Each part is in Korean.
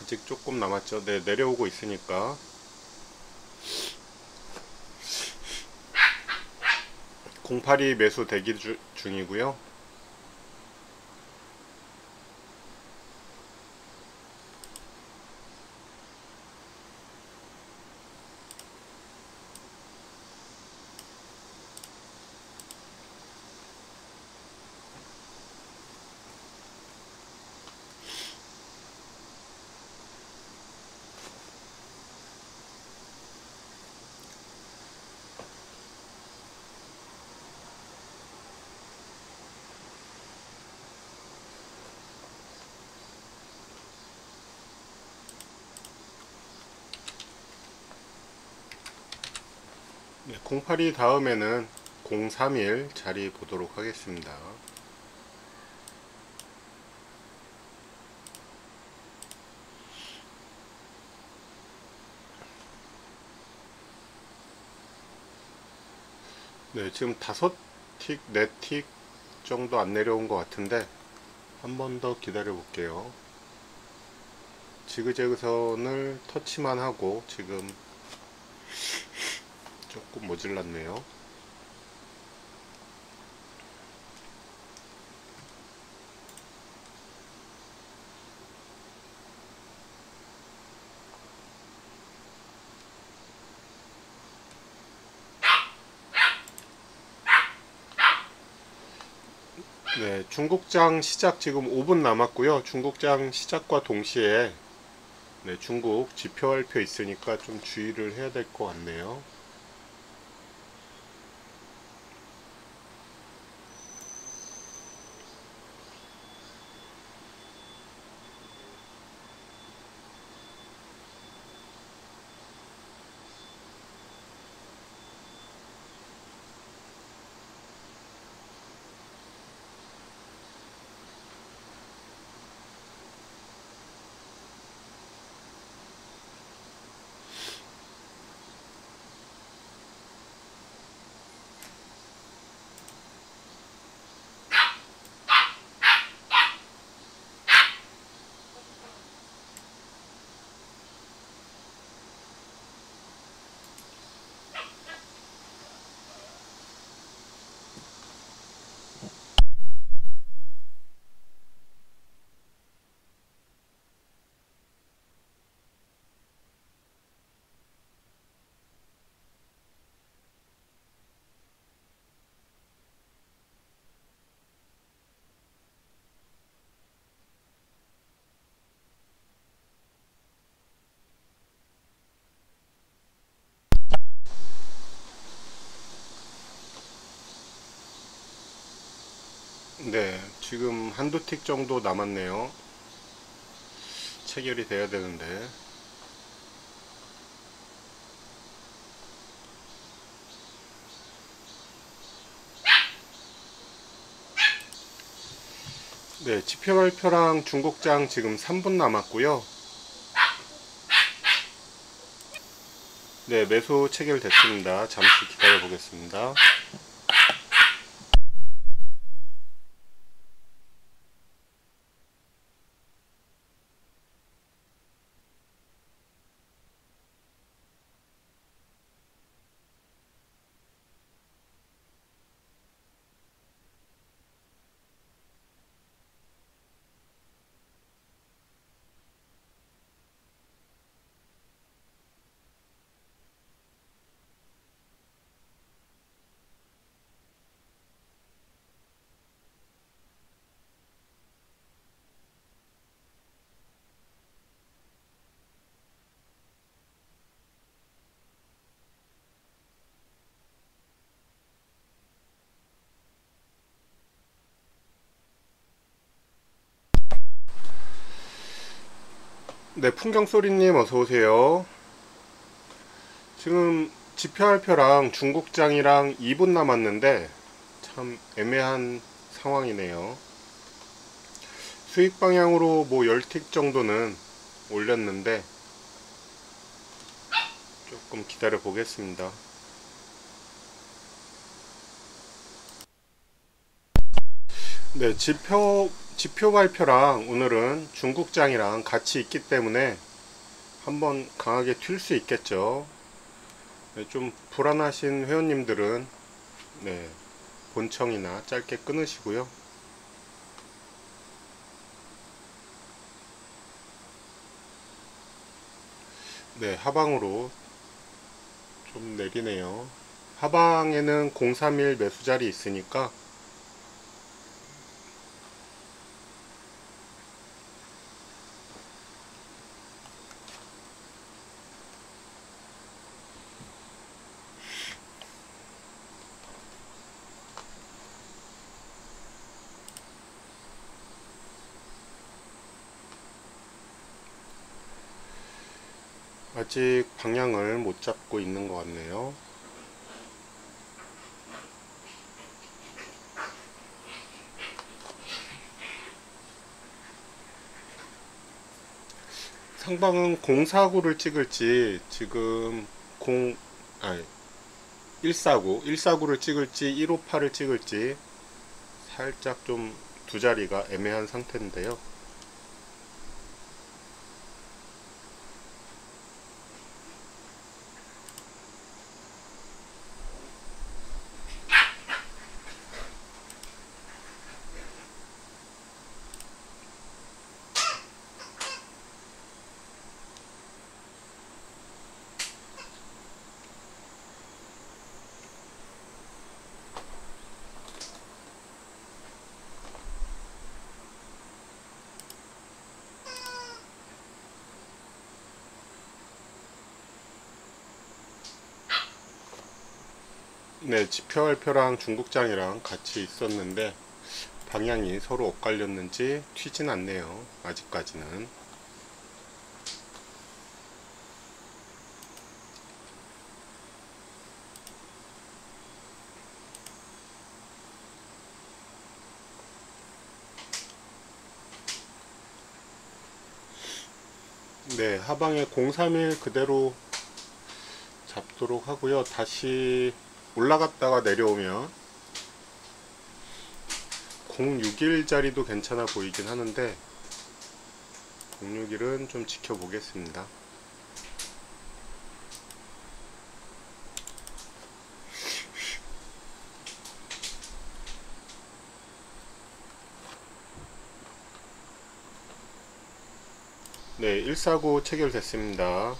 아직 조금 남았죠. 네, 내려오고 있으니까 082 매수 대기 중이고요. 네, 082 다음에는 031 자리 보도록 하겠습니다. 네, 지금 5틱, 4틱 정도 안 내려온 것 같은데 한 번 더 기다려 볼게요. 지그재그선을 터치만 하고 지금 조금 모질랐네요. 네, 중국장 시작 지금 5분 남았고요. 중국장 시작과 동시에 네, 중국 지표발표 있으니까 좀 주의를 해야 될 것 같네요. 네, 지금 한두 틱 정도 남았네요. 체결이 돼야 되는데. 네, 지표 발표랑 중국장 지금 3분 남았고요. 네, 매수 체결됐습니다. 잠시 기다려 보겠습니다. 네, 풍경소리님 어서오세요. 지금 지표발표랑 중국장이랑 2분 남았는데 참 애매한 상황이네요. 수익 방향으로 뭐 10틱 정도는 올렸는데 조금 기다려 보겠습니다. 네, 지표 지표 발표랑 오늘은 중국장이랑 같이 있기 때문에 한번 강하게 튈 수 있겠죠. 네, 좀 불안하신 회원님들은 네, 본청이나 짧게 끊으시고요. 네, 하방으로 좀 내리네요. 하방에는 031 매수자리 있으니까 아직 방향을 못 잡고 있는 것 같네요. 상방은 049를 찍을지 지금 149를 찍을지 158을 찍을지 살짝 좀 두 자리가 애매한 상태인데요. 네, 지표발표랑 중국장이랑 같이 있었는데 방향이 서로 엇갈렸는지 튀진 않네요. 아직까지는. 네, 하방에 031 그대로 잡도록 하고요. 다시 올라갔다가 내려오면 061 자리도 괜찮아 보이긴 하는데 061은 좀 지켜보겠습니다. 네, 149 체결됐습니다.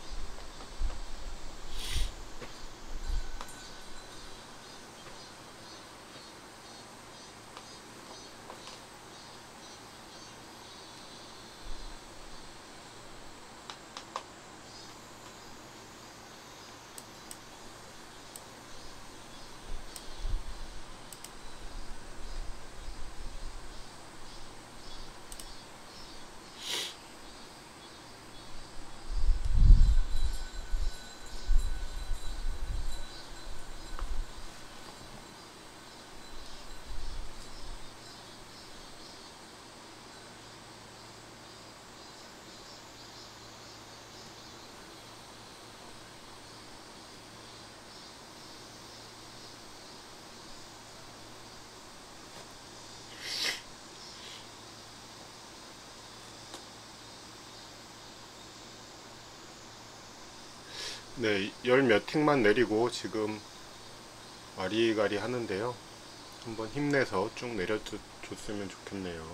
네, 열 몇 틱만 내리고 지금 와리가리 하는데요. 한번 힘내서 쭉 내려줬으면 좋겠네요.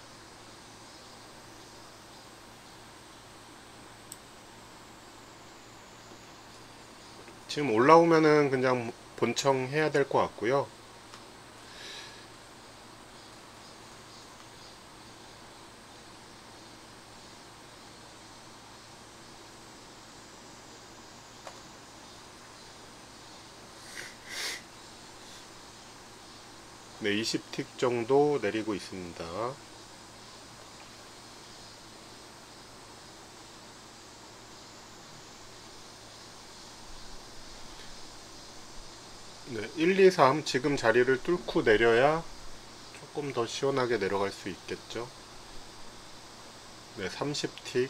지금 올라오면은 그냥 본청 해야 될 것 같고요. 네, 20틱 정도 내리고 있습니다. 네, 1, 2, 3 지금 자리를 뚫고 내려야 조금 더 시원하게 내려갈 수 있겠죠. 네, 30틱.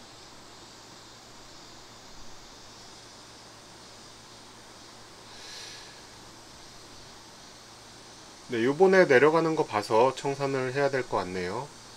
네, 요번에 내려가는 거 봐서 청산을 해야 될 것 같네요.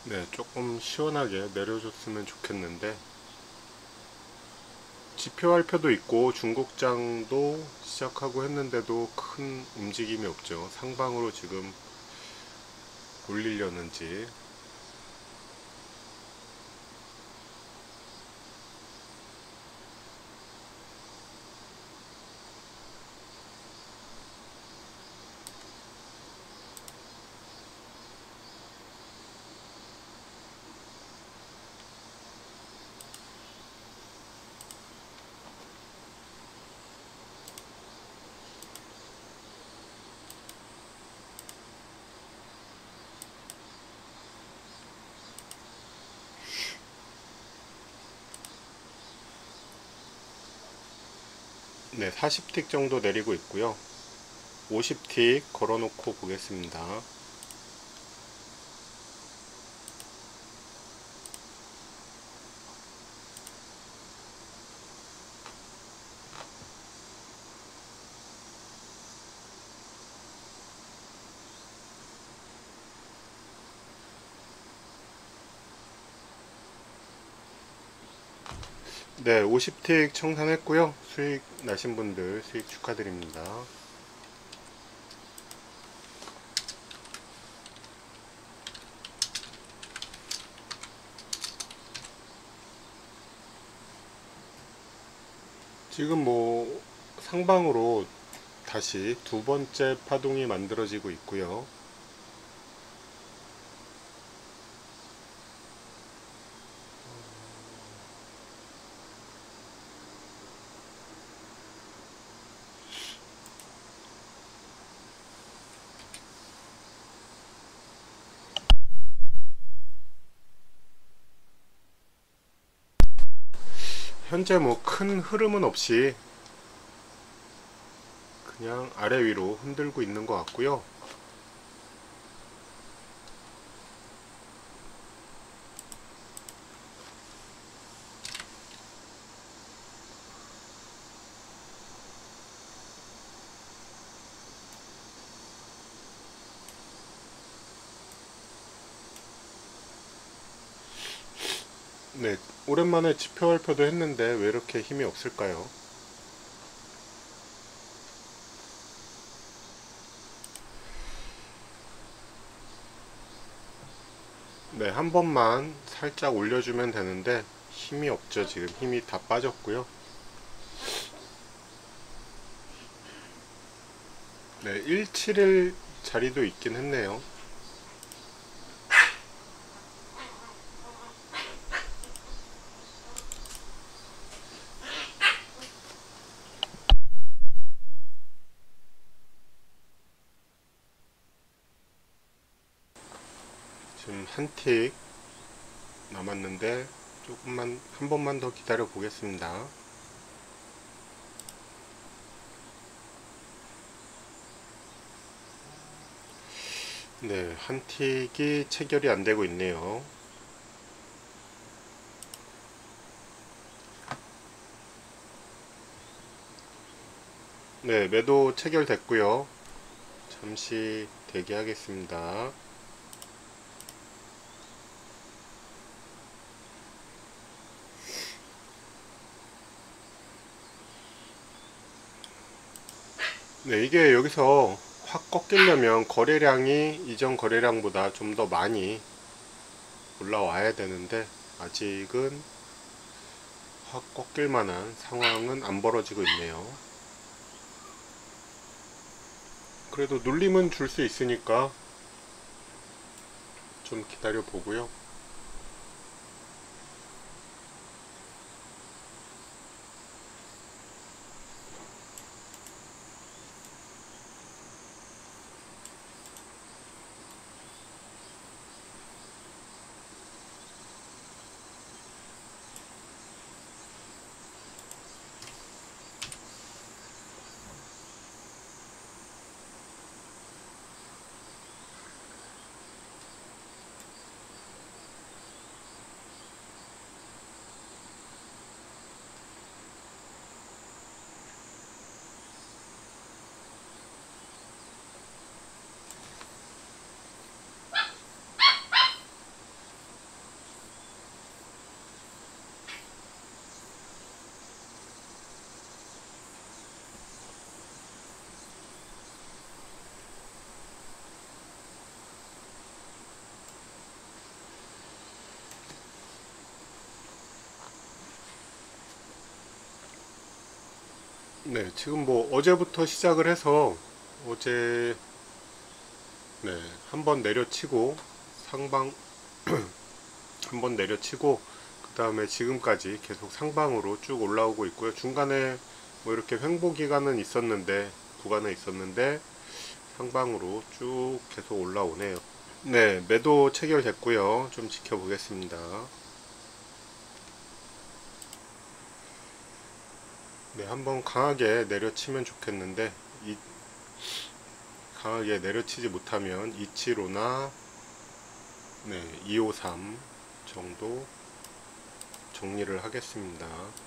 네, 조금 시원하게 내려줬으면 좋겠는데, 지표 발표도 있고 중국장도 시작하고 했는데도 큰 움직임이 없죠. 상방으로 지금 올리려는지. 네, 40틱 정도 내리고 있고요. 50틱 걸어놓고 보겠습니다. 네, 50틱 청산했고요. 수익 나신 분들 수익 축하드립니다. 지금 뭐 상방으로 다시 두 번째 파동이 만들어지고 있고요. 현재 뭐 큰 흐름은 없이 그냥 아래 위로 흔들고 있는 것 같고요. 네, 오랜만에 지표 발표도 했는데 왜 이렇게 힘이 없을까요? 네, 한 번만 살짝 올려주면 되는데 힘이 없죠. 지금 힘이 다 빠졌고요. 네, 171 자리도 있긴 했네요. 지금 한 틱 남았는데 조금만 한 번만 더 기다려 보겠습니다. 네, 한 틱이 체결이 안 되고 있네요. 네, 매도 체결됐고요. 잠시 대기하겠습니다. 네, 이게 여기서 확 꺾이려면 거래량이 이전 거래량보다 좀 더 많이 올라와야 되는데 아직은 확 꺾일 만한 상황은 안 벌어지고 있네요. 그래도 눌림은 줄 수 있으니까 좀 기다려 보고요. 네, 지금 뭐 어제부터 시작을 해서 어제 네, 한번 내려치고 상방 한번 내려치고 그 다음에 지금까지 계속 상방으로 쭉 올라오고 있고요. 중간에 뭐 이렇게 횡보 기간은 있었는데 구간은 있었는데 상방으로 쭉 계속 올라오네요. 네, 매도 체결됐고요. 좀 지켜보겠습니다. 네, 한번 강하게 내려치면 좋겠는데 강하게 내려치지 못하면 275나 네, 253 정도 정리를 하겠습니다.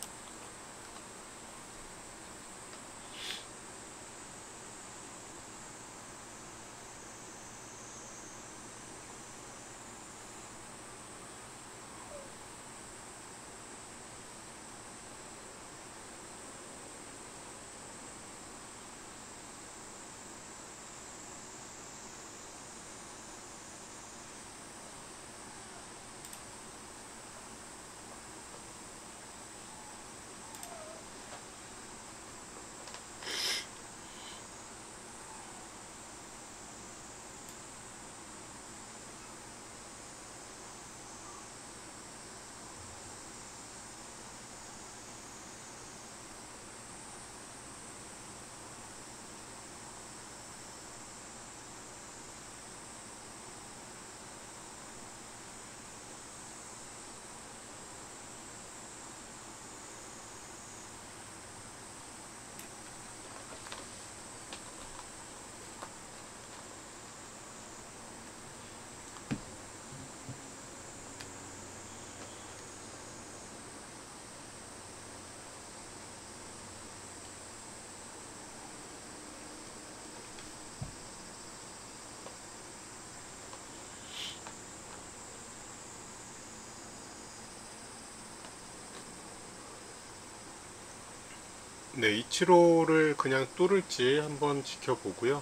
네, 275를 그냥 뚫을지 한번 지켜보고요.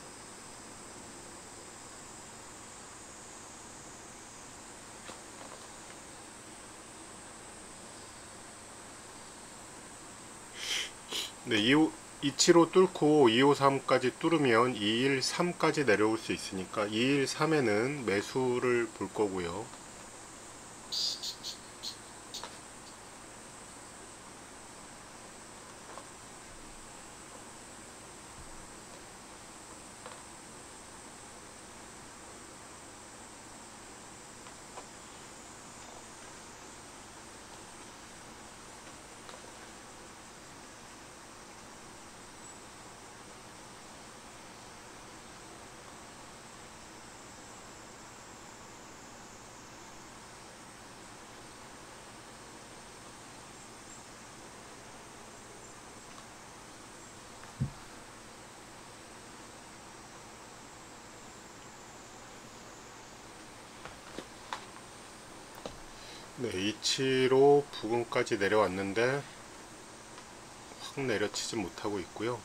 네, 275 뚫고 253까지 뚫으면 213까지 내려올 수 있으니까 213에는 매수를 볼 거고요. 네, 275 부근까지 내려왔는데 확 내려치지 못하고 있고요.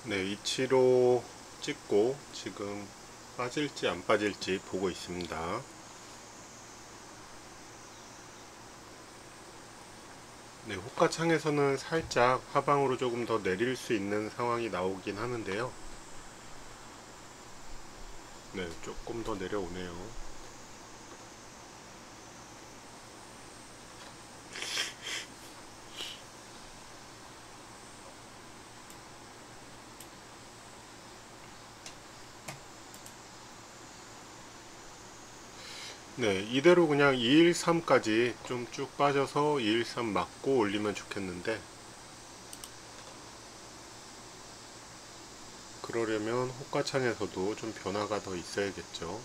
네, 이치로 찍고 지금 빠질지 안 빠질지 보고 있습니다. 네, 호가창에서는 살짝 하방으로 조금 더 내릴 수 있는 상황이 나오긴 하는데요. 네, 조금 더 내려오네요. 네, 이대로 그냥 213까지 좀 쭉 빠져서 213 맞고 올리면 좋겠는데, 그러려면 호가창에서도 좀 변화가 더 있어야겠죠.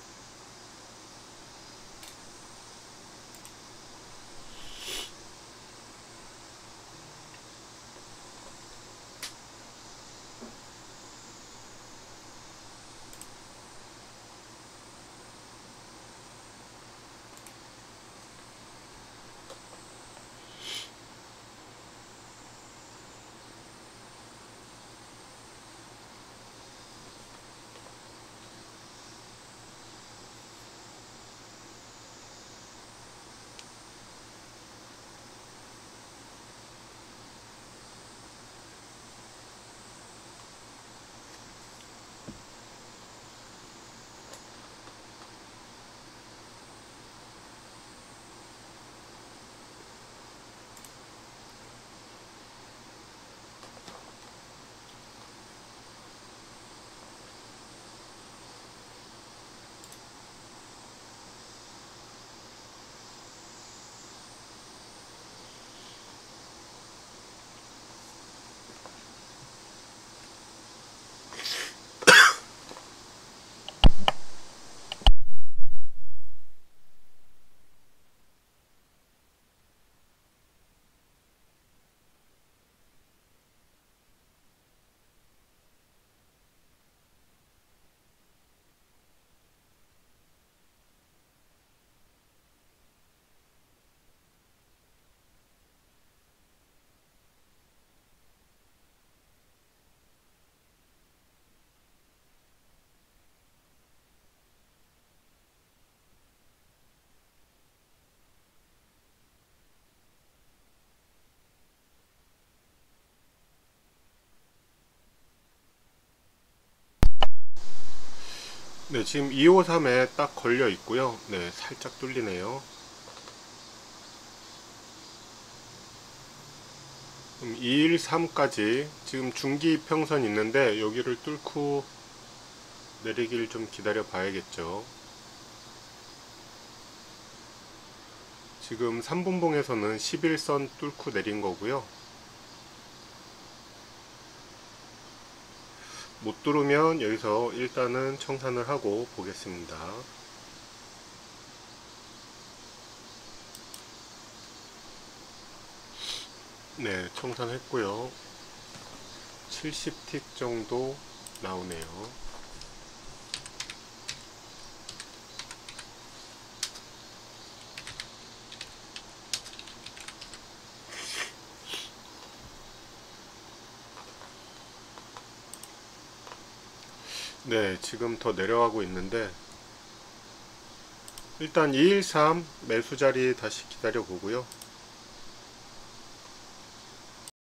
네, 지금 253에 딱 걸려 있고요. 네, 살짝 뚫리네요. 213까지 지금 중기 평선 있는데 여기를 뚫고 내리길 좀 기다려 봐야겠죠. 지금 3분봉에서는 11선 뚫고 내린 거고요. 못 뚫으면 여기서 일단은 청산을 하고 보겠습니다. 네, 청산했고요. 70틱 정도 나오네요. 네, 지금 더 내려가고 있는데 일단 213 매수 자리 다시 기다려 보고요.